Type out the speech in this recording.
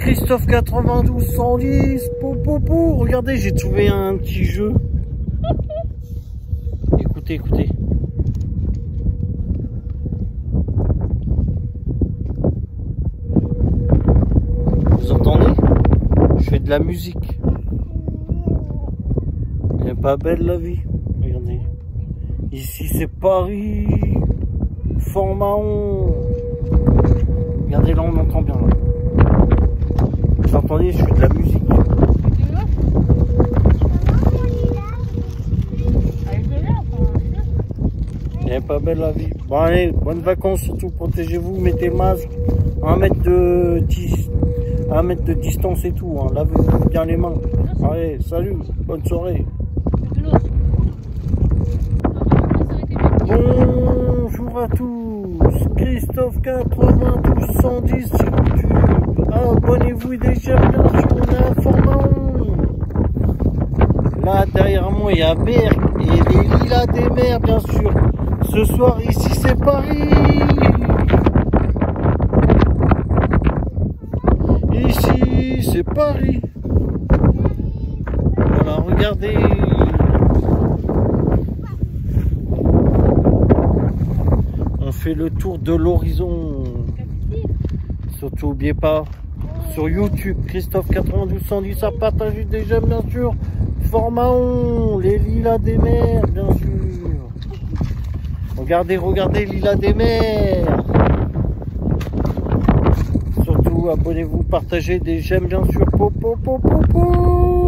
Christophe 92 110. Pou. Regardez, j'ai trouvé un petit jeu. Écoutez, écoutez. Vous entendez? Je fais de la musique. Elle est pas belle la vie. Regardez. Ici c'est Paris. Fort-Mahon. Regardez là, on entend bien là. Vous entendez? Je fais de la musique. Elle est pas belle la vie. Bon allez, bonnes vacances surtout, protégez-vous, mettez le masque, 1 mètre de distance et tout, hein. Lavez-vous bien les mains. Allez, salut, bonne soirée. Bonjour à tous, Christophe 92 110 sur YouTube. Abonnez-vous et déjà bien sûr, on est à Fort-Mahon. Là derrière moi il y a Berck et les lilas des mers bien sûr. Ce soir ici c'est Paris. Ici c'est Paris. Voilà, regardez. On fait le tour de l'horizon. Surtout n'oubliez pas sur YouTube Christophe 92 110 à partager déjà bien sûr. Fort-Mahon, les lilas des mers bien sûr. Regardez, lilas des mers. Surtout abonnez-vous, partagez des j'aime bien sûr. Po.